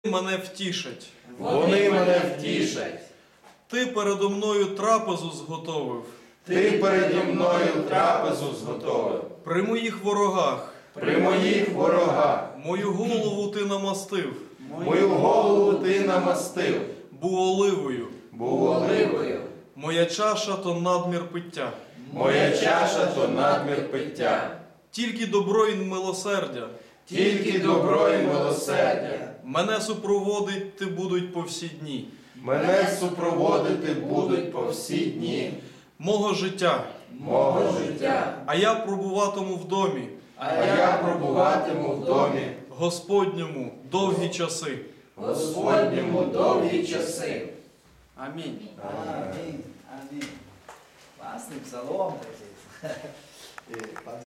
мене втішать. Вони мене втішать. Ти передо мною трапезу зготовив. Ти переді мною трапезу зготовив. При моїх ворогах. При моїх ворогах. Мою голову ти намастив. Мою голову ти намастив. Був оливою. Був оливою. Моя чаша то надмір пиття. Моя чаша то надмір пиття. Тільки добро й милосердя. Тільки добро і милосердя. Мене супроводити будуть по всі дні. Мене супроводити будуть по всі дні Мого життя. мого життя. А я пробуватиму в домі А я пробуватиму в домі Господньому довгі часи. Господньому довгі часи. Амінь. Амінь. Амінь. Класний псалом такий.